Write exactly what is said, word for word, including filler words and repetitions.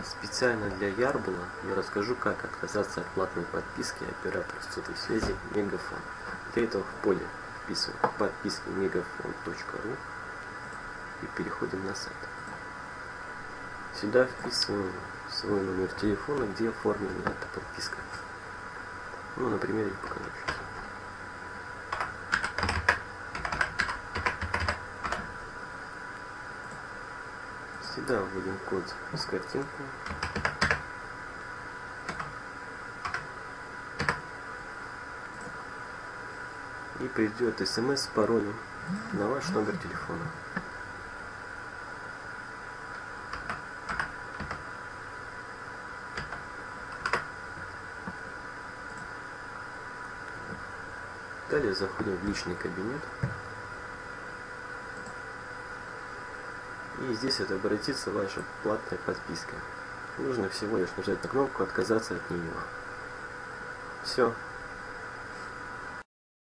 Специально для Ярбула я расскажу, как отказаться от платной подписки оператора сотовой связи Мегафон. Для этого в поле вписываем подписки мегафон точка ру и переходим на сайт. Сюда вписываем свой номер телефона, где оформлена эта подписка. Ну, на примере покажу сейчас. Сюда вводим код с картинкой. И придет смс с паролем на ваш номер телефона. Далее заходим в личный кабинет. И здесь отобразится ваша платная подписка. Нужно всего лишь нажать на кнопку «Отказаться от нее». Все.